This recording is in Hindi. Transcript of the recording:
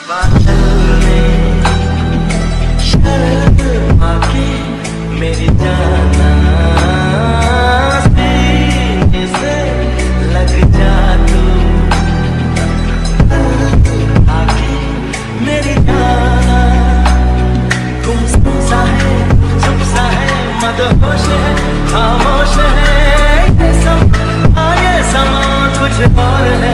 बादल में शर्मा के मेरी जाना सीने से लग जा तू, आके मेरी जाना गुमसुम सा है, चुप सा है, मदहोश है, खामोश है, ये समा कुछ और है।